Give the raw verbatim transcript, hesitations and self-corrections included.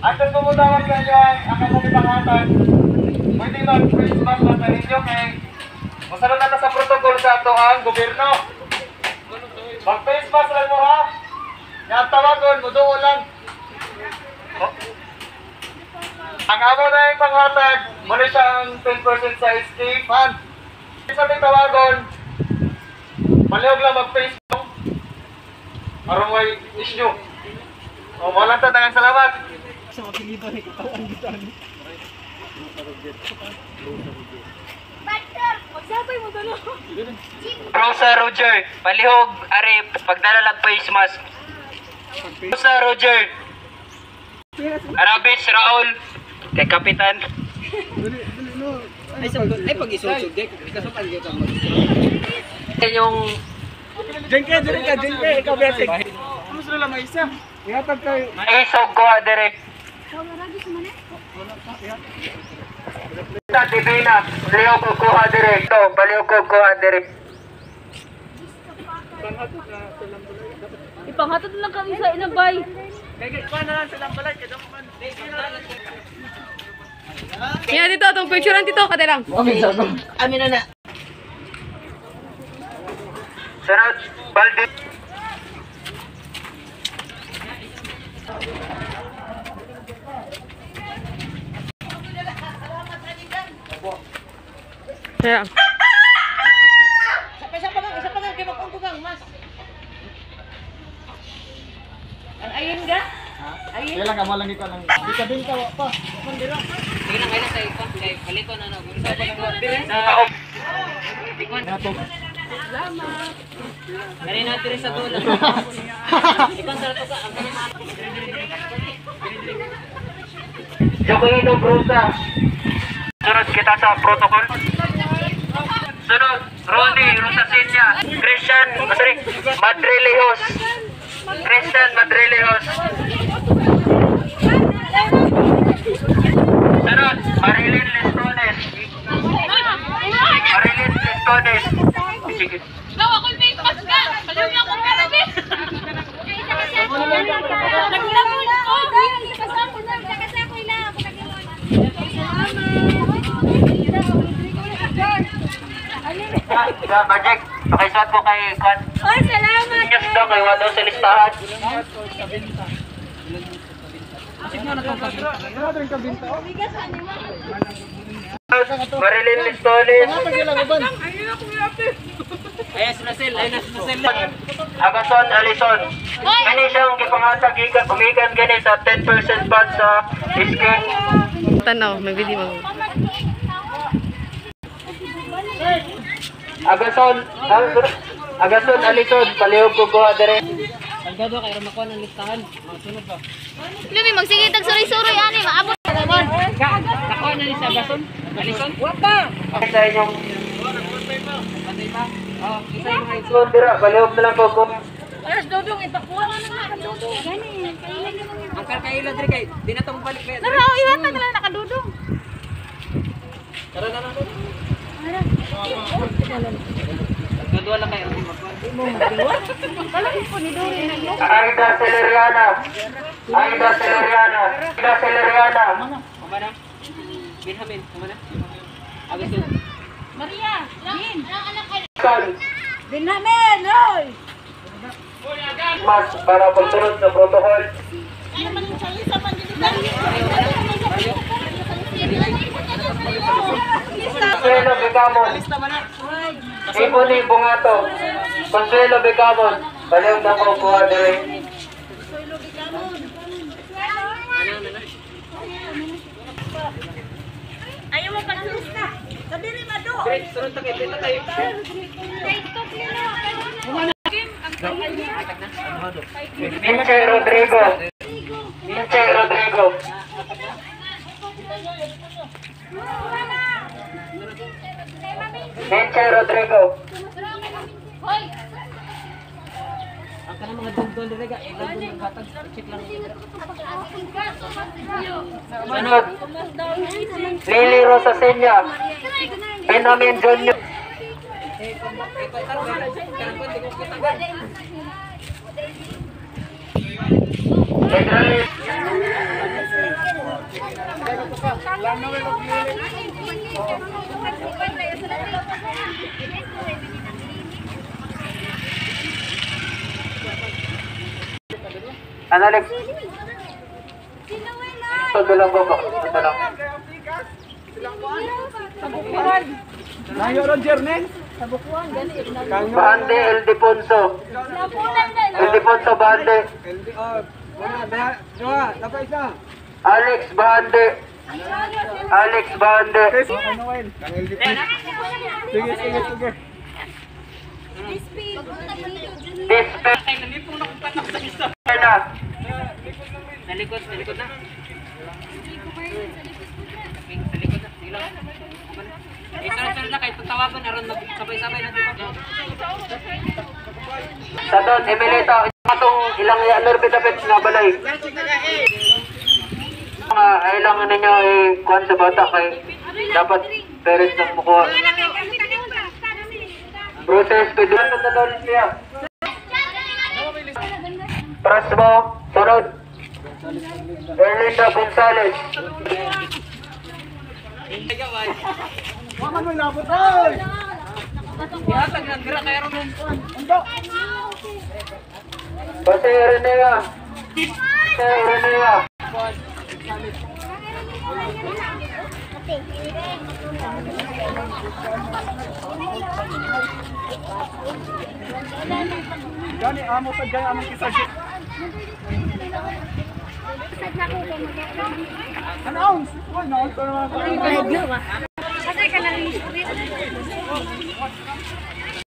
At kung tumutawag ka nyo ang aking mga pangatan, pwede mag-face mask lang sa ninyo kay masunod na sa protocol sa ato ang gobyerno. Mag-face mask lang mo ha. Yan tawagon, muduo lang. Oh. Ang amo na yung panghatag, muli siyang ten percent sa S K fund. Sa ating tawagon, malihog lang mag-face mask. Arong way issue. O, malang tatang salamat. Sa mapilitan ay katawan dito. Magsabay mo dalo. Rosa Roger, palihog, are, pagdala lang face mask. Rosa Roger. Arabis Raul, kay Kapitan. Ay, sabon. Ay, pag-isulsog, dek. Ikasupan dito ang mag-isulsog. Yan yung... Diyan ka, diyan ka, diyan ka. Ikaw, Betek. Ano sila lang, isa? Ihatag kayo. Isog ko, adere. Sa Divina, palihog ko kuha dire. Ito, palihog ko kuha dire. Ipanghatod lang kami sa inabay. Kaya na lang silang balay. Kaya naman. Yan dito, itong picturean dito, kate lang. Amin na na. Sunod, Baldi. Kaya. Isa pa lang, isa pa lang. Kaya magpangkugang, mas. Ayun ka? Ayun. Kaya lang, amalang ikaw ng... Di ka din ka, pa. Mandira. Sige lang, kailan sa ikon. Kaya palikon, ano. Sa Taom. Nato. Kaya natin sa dulo. Ikon sa rato ka. Jokoino Brusa. Sunod kita sa protocol. Sunod, Ronnie Rosasinya. Christian, sorry, Madrilejos. Christian Madrilejos. Sunod, Marilyn Listones. Marilyn Listones. Sige. Ikaw, ako'y face mask ka. Paliw lang kong karabis. Naglamon ko. Kasako na. Kasako lang. Salamat. Bajek, pakisuat ko kay Kwan. Oy, salamat. Yes daw, kay Wado sa listahan. Marilyn Listones. Ayan, sinasil. Ayan, sinasil. Agason Alison. Kani siyang gipangatag gikan umikan gani sa ten percent fund sa skin. Tanaw, may video mo. Agason, Agason Alison, palihog ko ko dire. Pagdado kay Ramakuan ang listahan. Masunod ba? Lumi, magsigitag suri-suri, ani, maabot. Ako na ni sa Gason. Alison? Wapa! Sa inyong Patay ba? Oo, isa yung high so dira, palihog na lang ko ko. Alas, dodong, ipakuha na naman. Dodong. Gani, kailan naman yun. Ang karkaila diri kay di na tong balik kaya. Tara, iwan na nila nakadudong. Tara na lang. Kadua lang kayo magkuan. Aida Celeriana. Aida Celeriana. Aida Celeriana. Kuma na. Benjamin, kuma na. Agustin. Maria, Bin. Son, Benjamin, oy. mas para pagsunod sa protocol. Consuelo Becamon. Iboni Bungato. Consuelo Becamon. Palihog na ko kuha dire. Ayaw mo pag-lista. Sabi rin, Mado. Sunod ta kay dito tayo. Vince Rodrigo. Vince Rodrigo. Vince Rodrigo. Ang kanang mga dugdol diri ga ilang dun batag check lang. Sunod. Lily Rosasenya. Benjamin Junior Pedralis. Lang na may magpili. Ano, Alex? Ito lang ba ba? Ito lang. Layo ron, Jernen. Bande, Ildefonso. Ildefonso Bande. Oh, wala, daya, dua, dapat isa. Alex Bande. Alex Bande. Okay, Noel. Sige, sige, sige. Dispe. Na. Nalikod, nalikod na. Nalikod na, sige lang. Eh, sunod-sunod na kayo, pagtawagan na ron, sabay-sabay na dito. Sa doon, Emilito, itong ilang larbit-apit na balay. Mga kailangan ninyo i-kuhan sa bata kay dapat parents ng mukuha. Process, pwede na sa doon siya. Pras mo, sunod. Erlinda Gonzales. Wala mo inabot, oy! Ihatag na, gira kaya ron. Undo! Basta Irenea. Basta Irenea. Gani, amo sa gani, amo kisa siya. Announce! Uy, announce ko naman. Kasi ka lang